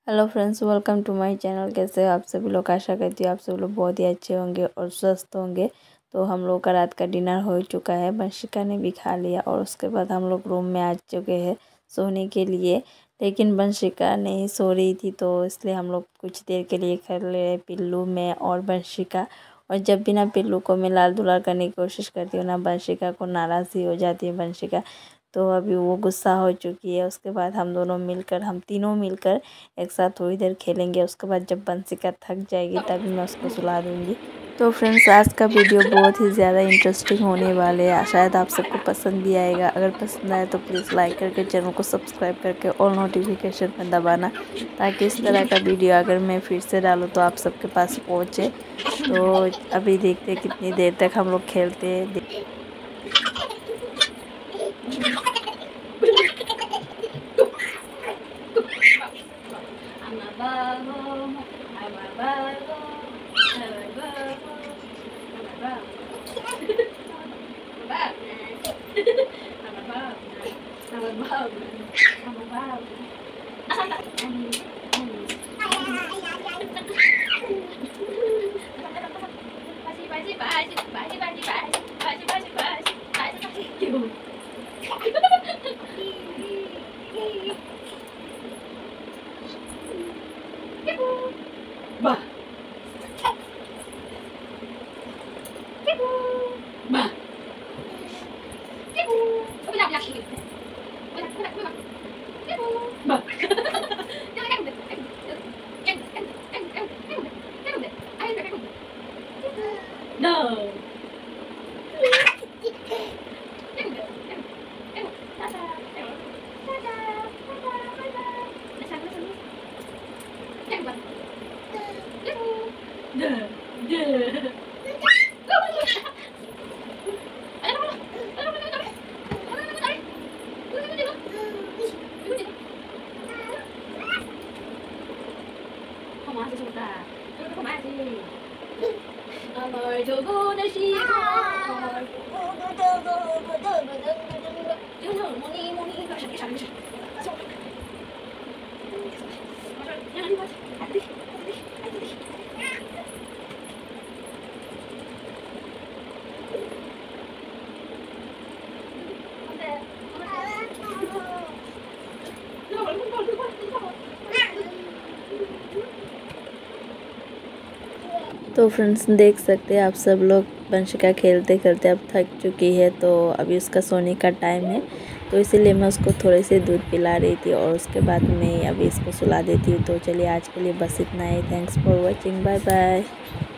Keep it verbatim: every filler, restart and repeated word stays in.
Hello friends, welcome to my channel. कैसे हो आप सभी लोग? आशा करती हूँ आप सभी लोग बहुत ही अच्छे होंगे और स्वस्थ होंगे। तो हम लोग का रात का डिनर हो चुका है, वंशिका ने भी खा लिया और उसके बाद हम लोग रूम में आ चुके हैं सोने के लिए। लेकिन वंशिका नहीं सो रही थी तो इसलिए हम लोग कुछ देर के लिए कर ले रहे पिल्लू में और वंशिका। और जब भी ना पिल्लू को मैं लाल दुलार करने की कोशिश करती हूँ ना, वंशिका को नाराज़ ही हो जाती है वंशिका। तो अभी वो गुस्सा हो चुकी है। उसके बाद हम दोनों मिलकर हम तीनों मिलकर एक साथ थोड़ी देर खेलेंगे। उसके बाद जब वंशिका थक जाएगी तभी मैं उसको सुला दूँगी। तो फ्रेंड्स, आज का वीडियो बहुत ही ज़्यादा इंटरेस्टिंग होने वाले हैं। शायद आप सबको पसंद भी आएगा। अगर पसंद आए तो प्लीज़ लाइक करके चैनल को सब्सक्राइब करके और नोटिफिकेशन में दबाना, ताकि इस तरह का वीडियो अगर मैं फिर से डालूँ तो आप सबके पास पहुँचे। तो अभी देखते हैं कितनी देर तक हम लोग खेलते हैं। Bah. Bah. Bah. No. Duh. Duh. Rồi cho cô đã đi rồi chứ thử muốn đi muốn đi vào sẵn cái sẵn cái sẵn đi đi đi तो फ्रेंड्स, देख सकते हैं आप सब लोग वंशिका खेलते खेलते अब थक चुकी है। तो अभी उसका सोने का टाइम है, तो इसीलिए मैं उसको थोड़े से दूध पिला रही थी और उसके बाद मैं अभी इसको सुला देती हूँ। तो चलिए आज के लिए बस इतना ही। Thanks for watching, bye bye.